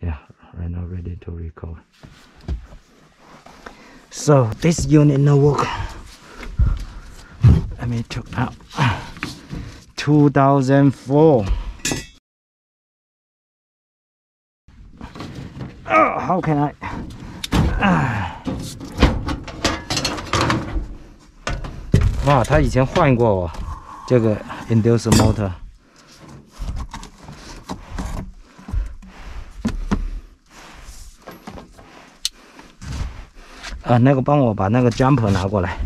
Yeah, right now ready to record. So this unit no work. Let me took out 2004. Oh, how can I? 哇，他以前换过我这个 inducer motor。那个帮我把那个 jumper 拿过来。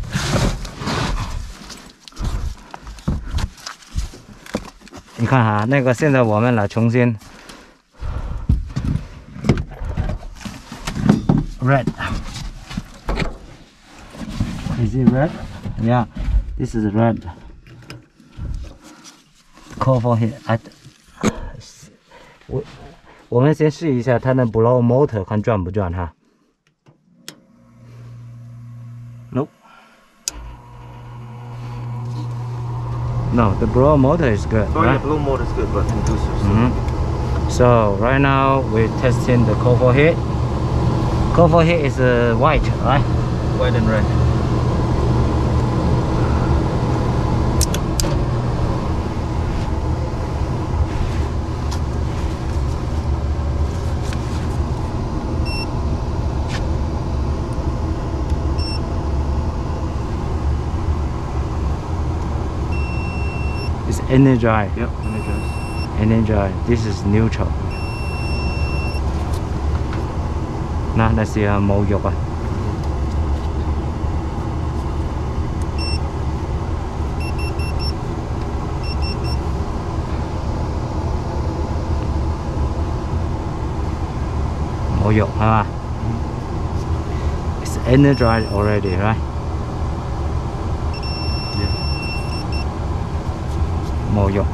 你看哈，那个现在我们来重新 red。Is it red? Yeah, this is red. Call for hit. 我们先试一下它的 blow motor 看转不转哈。Nope. No, the blow motor is good. Oh, right? yeah, blow motor is good, but inducers. So right now we're testing the coil for hit. Coil for hit is white, right? White and red. It's energized. Yep, energized. Energized. This is neutral. Now let's see how冇喐啊。冇喐係嘛？ It's energized already, right? Yeah. 冇喐。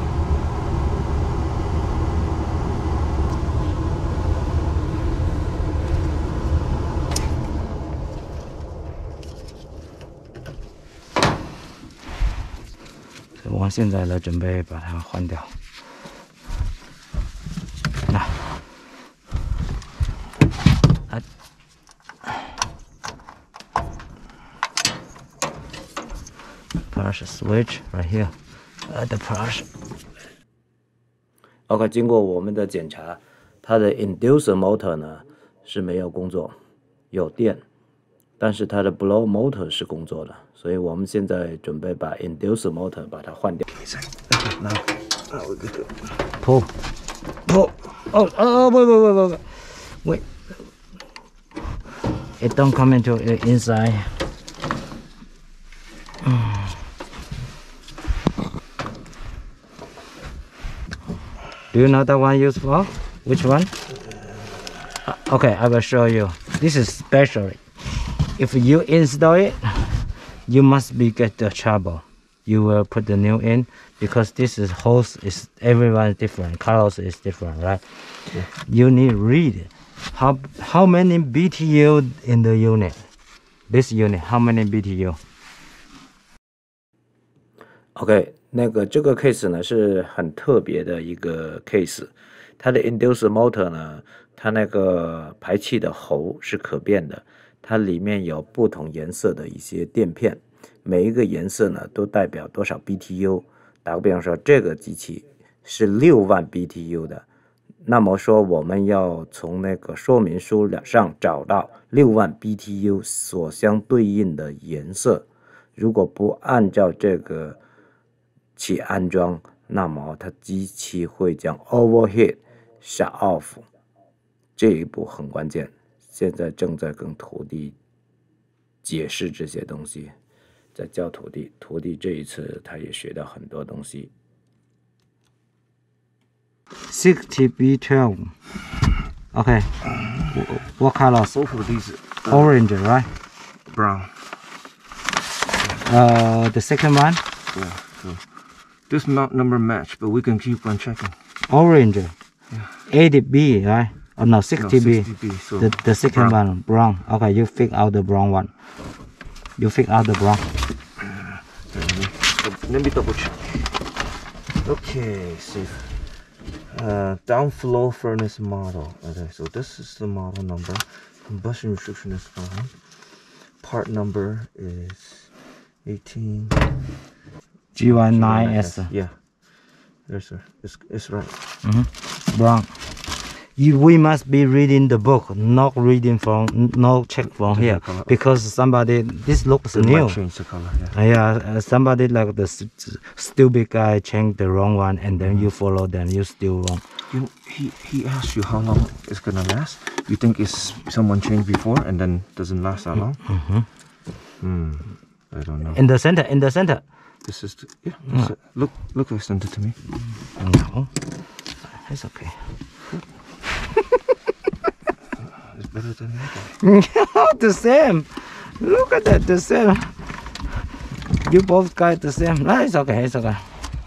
我现在来准备把它换掉。那，push switch right here. The push. OK， 经过我们的检查，它的 inducer motor 呢是没有工作，有电，但是它的 blow motor 是工作的，所以我们现在准备把 inducer motor 把它换掉。 Now we're good to go. Pull. Oh, wait. It don't come into the inside. Do you know that one used for? Which one? Okay, I will show you. This is special. If you install it, you must be get the trouble. You will put the new in because this is hose is everyone different. Colors is different, right? Yeah. You need read how many BTU in the unit. This unit, how many BTU? OK， 那个这个 case 呢是很特别的一个 case。它的 inducer motor 呢，它那个排气的喉是可变的，它里面有不同颜色的一些垫片，每一个颜色呢都代表多少 BTU。打个比方说，这个机器是6万 BTU 的，那么说我们要从那个说明书上找到6万 BTU 所相对应的颜色，如果不按照这个去安装，那么它机器会将 overheat shut off， 这一步很关键。现在正在跟徒弟解释这些东西，在教徒弟，徒弟这一次他也学到很多东西。60B12. Okay. What color? Both of these Orange, right? brown. The second one? Yeah. So this number match, but we can keep on checking. Orange. Yeah. 80B, right? Oh no, 60B. No, 60B, so the second brown. one, brown. Okay, you fix out the brown one. You fix out the brown. Let me double check. Okay, safe. Downflow furnace model. Okay, so this is the model number. Combustion restriction is fine. Part number is 18 G19S. Yeah, yes sir, it's right. Brown. We must be reading the book, not reading from, no check from here, color. because somebody, this looks It new. might change the color. Yeah. Somebody like the stupid guy changed the wrong one, and then you follow, then you still wrong. He asked you how long it's gonna last. You think it's someone changed before and then doesn't last that long? I don't know. In the center. This is that's it. Look, extend it to me. No, it's okay. It's better than the other. The same. Look at that, the same. You both got the same. No, it's okay, it's okay.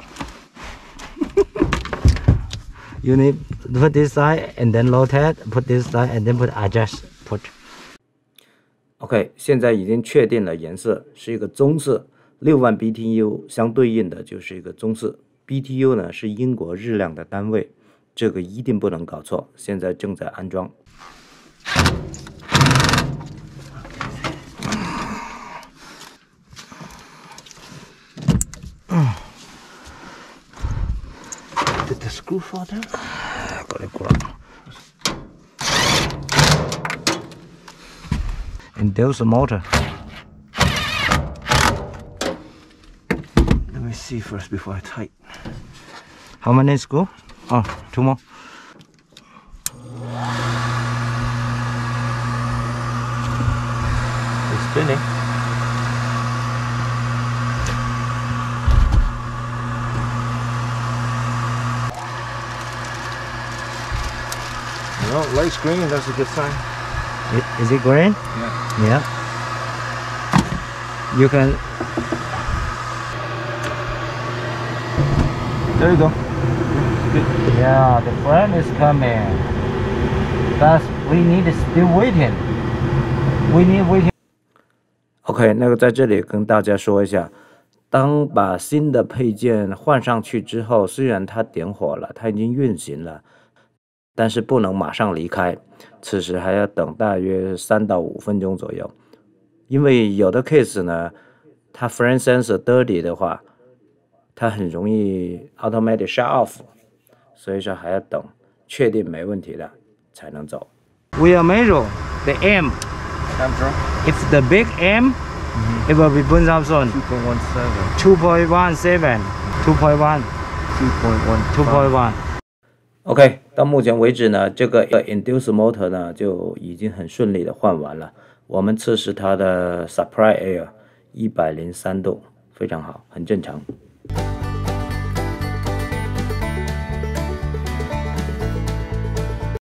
You need to put this side and then rotate, put this side and then put adjust, put. OK， 现在已经确定了颜色是一个棕色，6万 BTU 相对应的就是一个棕色。BTU 呢是英国日量的单位，这个一定不能搞错。现在正在安装。 Did the screw fall down? Induce motor. Let me see first before I tighten. How many screw? Oh, 2 more. It's spinning. No, light's green, that's a good sign. Is it green? Yeah. Yeah. You can. There you go. Yeah, the frame is coming. But we need still waiting. We need waiting. OK， 那个在这里跟大家说一下，当把新的配件换上去之后，虽然它点火了，它已经运行了，但是不能马上离开，此时还要等大约3到5分钟左右。因为有的 case 呢，它 frame sensor dirty 的话，它很容易 automatic shut off， 所以说还要等确定没问题了才能走。 We are measure the M. If the big M, it will be Bunsamson 2.17, 2.1, 2.1. OK， 到目前为止呢，这个 induce motor 呢就已经很顺利的换完了。我们测试它的 supply air 103度，非常好，很正常。